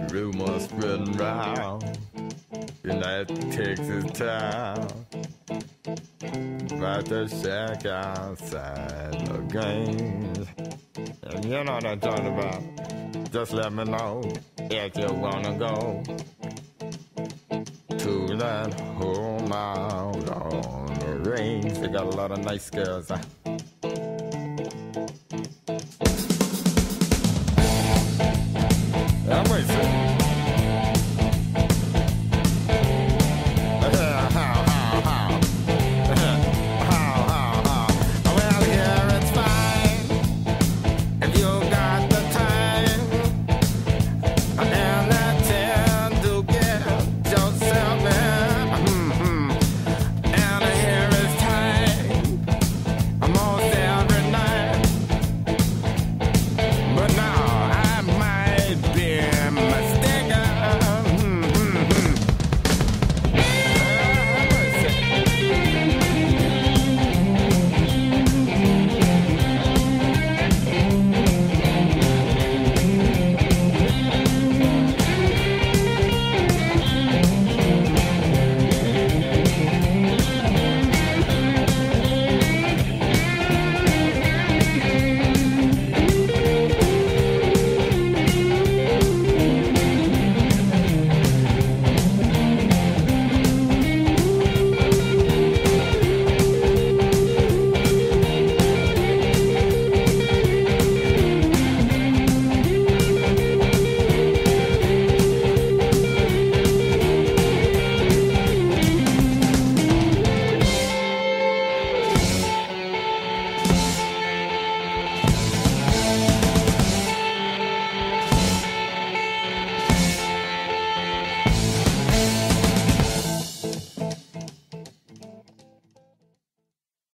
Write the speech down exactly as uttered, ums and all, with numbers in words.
rumors spreading round in that Texas town about the shack outside the games. And you know what I'm talking about. Just let me know if you wanna go to that home out on the range. They got a lot of nice girls. Huh?